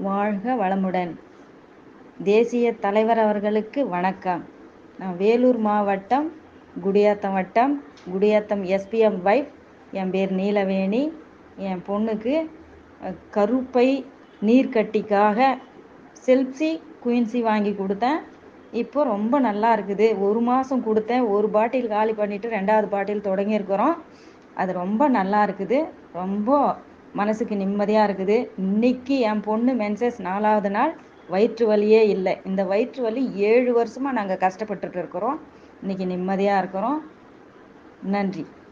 வாழ்க வளமுடன். தேசிய தலைவர் அவர்களுக்கு வணக்கம். நான் வேலூர் மாவட்டம் குடியாத்தம் வட்டம் குடியாத்தம் எஸ்பிஎம் வைஃப். என் பேர் நீலவேணி. என் பொண்ணுக்கு கருப்பை நீர்க்கட்டிக்காக செல்சி குயின்சி வாங்கி கொடுத்தேன். இப்போ ரொம்ப நல்லா இருக்குது. 1 மாதம் கொடுத்தேன். 1 பாட்டில் காலி பண்ணிவிட்டு 2வது பாட்டில் தொடங்கியிருக்கிறோம். அது ரொம்ப நல்லா இருக்குது. ரொம்ப மனசுக்கு நிம்மதியாக இருக்குது. இன்னைக்கு என் பொண்ணு மென்சஸ் 4வது நாள். வயிற்று வலியே இல்லை. இந்த வயிற்று வலி 7 வருஷமாக நாங்கள் கஷ்டப்பட்டுட்டு இருக்கிறோம். இன்னைக்கு நிம்மதியாக இருக்கிறோம். நன்றி.